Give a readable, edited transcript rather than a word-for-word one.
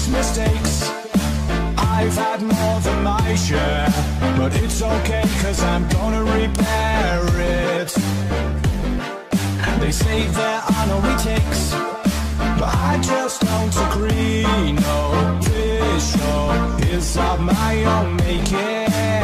mistakes. I've had more than my share, but it's okay, cause I'm gonna repair it. They say there are no retakes, but I just don't agree. No, this show is of my own making.